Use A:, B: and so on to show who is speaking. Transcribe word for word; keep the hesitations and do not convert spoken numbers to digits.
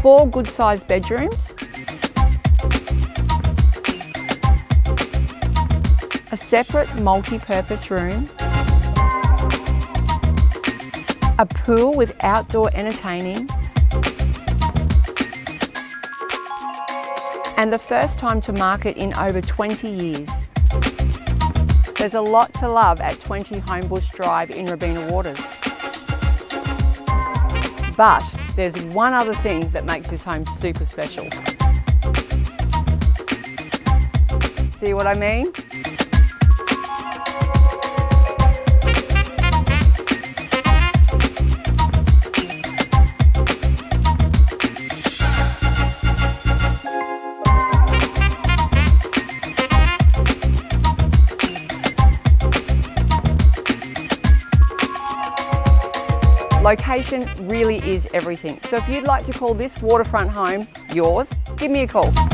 A: four good-sized bedrooms, a separate multi-purpose room, a pool with outdoor entertaining, and the first time to market in over twenty years. There's a lot to love at twenty Homebush Drive in Robina Waters. But there's one other thing that makes this home super special. See what I mean? Location really is everything. So if you'd like to call this waterfront home yours, give me a call.